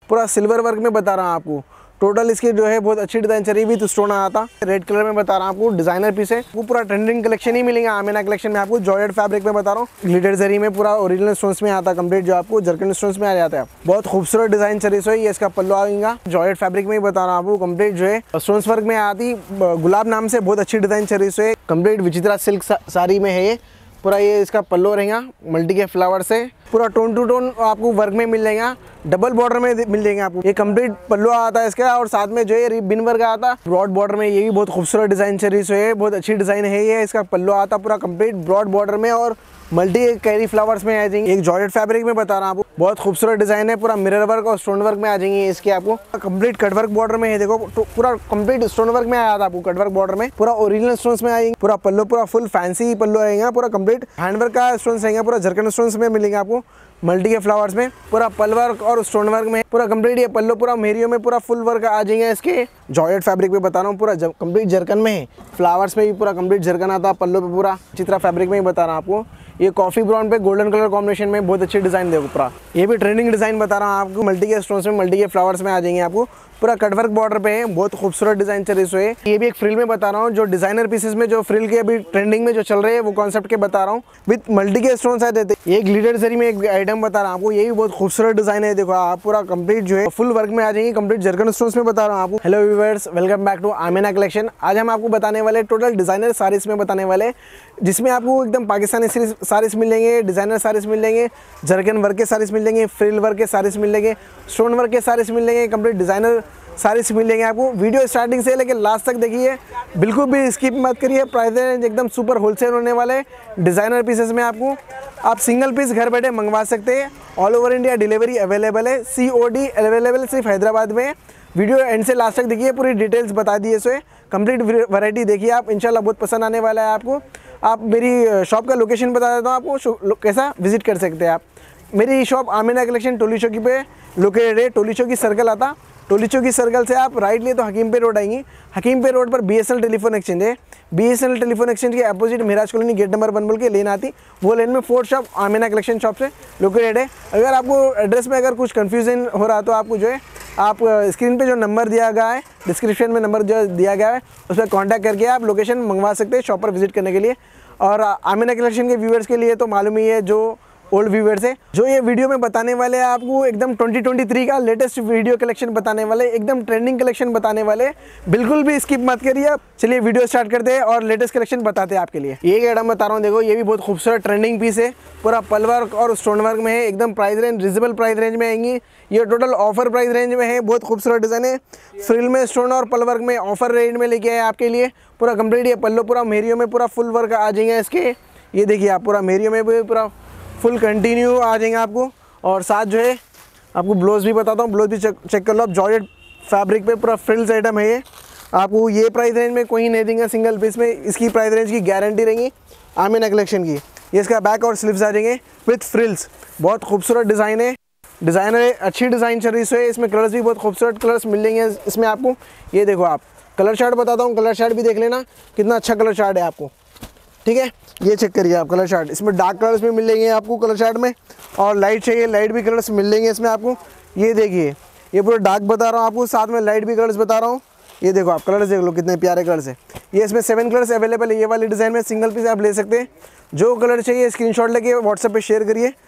पूरा silver work में बता रहा हूँ आपको। टोटल इसकी जो है बहुत अच्छी डिजाइन चली हुई, तो स्टोन आया था। रेड कलर में बता रहा हूँ आपको, डिजाइनर पीस है। वो पूरा ट्रेंडिंग कलेक्शन ही मिलेगा आमेना कलेक्शन में आपको। जॉर्जेट फैब्रिक में बता रहा हूँ, ग्लिटर जरी में पूरा ओरिजिनल स्टोन्स में आता कंप्लीट, जो आपको जरकन स्टोन्स में आ जाता है। बहुत खूबसूरत डिजाइन चली हुई। ये इसका पल्लू आएगा, जॉर्जेट फैब्रिक में ही बता रहा हूँ आपको। कंप्लीट जो है स्टोन्स वर्क में आती, गुलाब नाम से बहुत अच्छी डिजाइन चली हुई है। कंप्लीट विचित्रा सिल्क साड़ी में है ये पूरा। ये इसका पल्लू रहेगा मल्टी के फ्लावर से, पूरा टोन टू टोन आपको वर्क में मिल जाएगा, डबल बॉर्डर में मिल जाएगा आपको। ये कंप्लीट पल्लू आता है इसका, और साथ में जो है बिन वर्क आता है ब्रॉड बॉर्डर में। ये भी बहुत खूबसूरत डिजाइन चली है, बहुत अच्छी डिजाइन है ये। इसका पल्लू आता पूरा कंप्लीट ब्रॉड बॉर्डर में और मल्टी कैरी फ्लावर्स में आ जाएंगे। एक जॉर्जेट फैब्रिक में बता रहा हूँ आपको, बहुत खूबसूरत डिजाइन है। पूरा मिरर वर्क और स्टोन वर्क में आ जाएंगे इसके आपको। कंप्लीट कटवर्क बॉर्डर में है, देखो पूरा कंप्लीट स्टोन वर्क में आया था आपको। कटवर्क बॉर्डर में पूरा ओरिजिनल स्टोन्स में आएंगे। पूरा पल्लू पूरा फुल फैंसी पल्लू आएगा, पूरा कंप्लीट हैंडवर्क का स्टोन्स आएंगे, पूरा जरकन स्टोन्स में मिलेंगे आपको। मल्टी के फ्लावर्स में पूरा पल वर्क और स्टोन वर्क में पूरा कंप्लीट। ये पल्लू पूरा मेरियो में पूरा फुल वर्क आ जाएंगे इसके। जॉर्जेट फैब्रिक में बता रहा हूँ, पूरा कंप्लीट जरकन में है। फ्लावर्स में भी पूरा कंप्लीट जरकन आता है पल्लू पे पूरा। चित्रा फैब्रिक में ही बता रहा हूँ आपको। ये कॉफी ब्राउन पे गोल्डन कलर कॉम्बिनेशन में बहुत अच्छी डिजाइन देखो पूरा। ये भी ट्रेंडिंग डिजाइन बता रहा हूँ आपको। मल्टी के स्टोन्स में मल्टी के फ्लावर्स में आ जाएंगे आपको। पूरा कटवर्क बॉर्डर पे है, बहुत खूबसूरत डिजाइन चल रही है। ये भी एक फ्रिल में बता रहा हूँ, जो डिजाइनर पीसेस में जो फ्रिल के अभी ट्रेंडिंग में जो चल रहे हैं वो कॉन्सेप्ट के बता रहा हूँ। विद मल्टी के स्टोन्स आए थे। ये ग्लिटर जरी में एक आइटम बता रहा हूँ आपको। ये भी बहुत खूबसूरत डिजाइन है, देखो आप पूरा कंप्लीट जो है फुल वर्क में आ जाएंगे। कंप्लीट जरकन स्टोन्स में बता रहा हूँ आपको। Hello viewers, welcome back to Amena collection. आज हम आपको बताने वाले टोटल डिजाइनर साड़ीज में बताने वाले, जिसमें आपको एकदम पाकिस्तानी साड़ीज मिलेंगे, डिजाइनर साड़ीज मिलेंगे, जरकन वर्क के साड़ीज मिलेंगे, फ्रिल वर्क के साड़ीज मिलेंगे, स्टोन वर्क के साड़ीज मिलेंगे, कंप्लीट डिजाइनर साड़ीज मिलेंगे आपको। वीडियो स्टार्टिंग से लेकर लास्ट तक देखिए, बिल्कुल भी स्किप मत करिए। प्राइस रेंज एकदम सुपर होलसेल होने वाले डिजाइनर पीसेस में आपको। आप सिंगल पीस घर बैठे मंगवा सकते हैं। All over India delivery available है। COD अवेलेबल सिर्फ हैदराबाद में। वीडियो एंड से लास्ट तक देखिए, पूरी डिटेल्स बता दिए सो कंप्लीट वैरायटी देखिए आप, इंशाल्लाह बहुत पसंद आने वाला है आपको। आप मेरी शॉप का लोकेशन बता देता हूँ आपको, कैसा विजिट कर सकते हैं आप। मेरी शॉप आमेना कलेक्शन टोली चौकी पे लोकेटेड है। टोली चौकी सर्कल आता, टोली चौकी सर्कल से आप राइट लिए तो हकीम पे रोड आएंगी। हकीम पे रोड पर BSNL टेलीफोन एक्सचेंज है। BSNL टेलीफोन एक्सचेंज के opposite Miraj colony gate number 1 बोल के लेन आती, वो लेन में 4th shop Amena collection shop से लोकेटेड है। अगर आपको एड्रेस में अगर कुछ कन्फ्यूजन हो रहा तो आपको जो है आप स्क्रीन पे जो नंबर दिया गया है, डिस्क्रिप्शन में नंबर जो दिया गया है, उस पर कॉन्टैक्ट करके आप लोकेशन मंगवा सकते हैं शॉप पर विजिट करने के लिए। और आमेना कलेक्शन के व्यूअर्स के लिए तो मालूम ही है, जो ओल्ड व्यूअर्स है, जो ये वीडियो में बताने वाले हैं आपको एकदम 2023 का लेटेस्ट वीडियो कलेक्शन बताने वाले, एकदम ट्रेंडिंग कलेक्शन बताने वाले। बिल्कुल भी स्किप मत करिए। चलिए वीडियो स्टार्ट करते हैं और लेटेस्ट कलेक्शन बताते हैं आपके लिए। ये आइटम बता रहा हूँ, देखो ये भी बहुत खूबसूरत ट्रेंडिंग पीस है। पूरा पल वर्क और स्टोन वर्क में है। एकदम price range reasonable price range में आएंगी। ये टोटल ऑफर प्राइस रेंज में है। बहुत खूबसूरत डिजाइन है। फ्रिल में स्टोन और पल वर्क में ऑफर रेंज में लेके आए आपके लिए। पूरा कंप्लीट ये पल्लो पूरा मेरियो में पूरा फुल वर्क आ जाएंगे इसके। ये देखिए आप, पूरा मेरियो में भी पूरा फुल कंटिन्यू आ जाएंगे आपको। और साथ जो है आपको ब्लाउज भी बताता हूँ, ब्लाउज भी चेक कर लो आप। जॉर्जेट फैब्रिक पे पूरा फ्रिल्स आइटम है ये। आपको ये प्राइस रेंज में कोई नहीं देंगे सिंगल पीस में। इसकी प्राइस रेंज की गारंटी रहेगी आमेना कलेक्शन की। ये इसका बैक और स्लीव्स आ जाएंगे विथ फ्रिल्स। बहुत खूबसूरत डिज़ाइन है, डिज़ाइनर है, अच्छी डिज़ाइन चल रही है। इसमें कलर्स भी बहुत खूबसूरत कलर्स मिल जाएंगे इसमें आपको। ये देखो आप, कलर चार्ट बताता हूँ, कलर चार्ट भी देख लेना कितना अच्छा कलर चार्ट है आपको, ठीक है। ये चेक करिए आप कलर चार्ट, इसमें डार्क कलर्स भी मिल जाएंगे आपको कलर चार्ट में, और लाइट चाहिए लाइट भी कलर्स मिल जाएंगे इसमें आपको। ये देखिए, ये पूरा डार्क बता रहा हूँ आपको, साथ में लाइट भी कलर्स बता रहा हूँ। ये देखो आप कलर्स देख लो कितने प्यारे कलर्स है। ये इसमें 7 कलर्स अवेलेबल है। ये वाली डिज़ाइन में सिंगल पीस आप ले सकते हैं। जो कलर चाहिए स्क्रीनशॉट लेके व्हाट्सएप पे शेयर करिए,